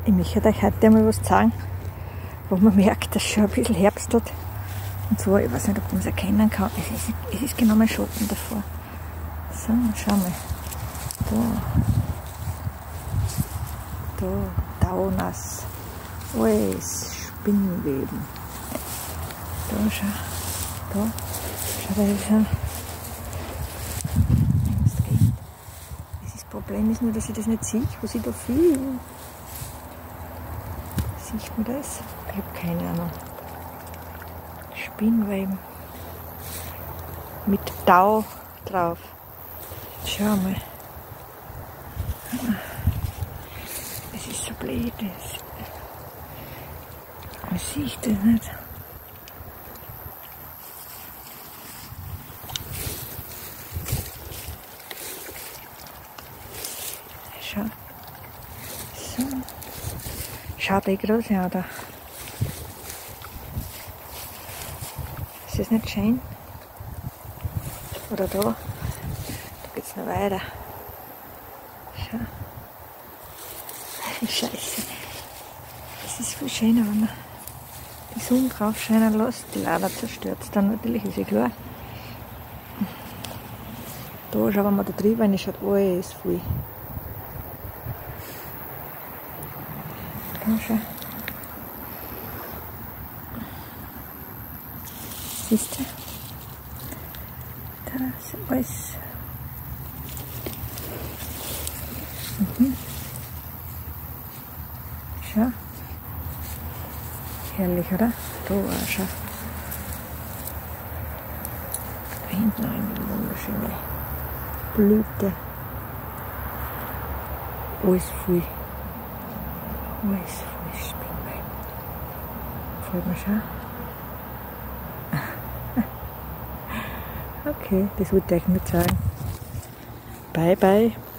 Ich möchte euch heute einmal was zeigen, wo man merkt, dass es schon ein bisschen Herbst hat. Und zwar, ich weiß nicht, ob man es erkennen kann, es ist genau mein Schatten davor. So, schau mal. Da, Daunass. Alles Spinnweben. Da, schau. Da, schau, da ist ein. Das Problem ist nur, dass ich das nicht sehe, was ich da filme. Sieht man das? Ich habe keine Ahnung. Spinnweben. Mit Tau drauf. Schau mal. Es ist so blöd. Man sieht das nicht. Schau. So. Schaut die große an da. Ist das nicht schön? Oder da? Da geht es noch weiter. Schau. Scheiße. Es ist viel schöner, wenn man die Sonne drauf scheinen lässt. Die Lava zerstört es dann natürlich, ist ja klar. Da, schau, wenn man da drüber rein schaut, alles voll. Da, schau. Siehst du? Da ist alles. Schau. Herrlich, oder? Da auch, schau. Da hinten noch eine wunderschöne Blüte. Alles voll. Alles voll Spinnweben. Folgt mir schon. Okay, das wollte ich euch nur zeigen. Bye, bye.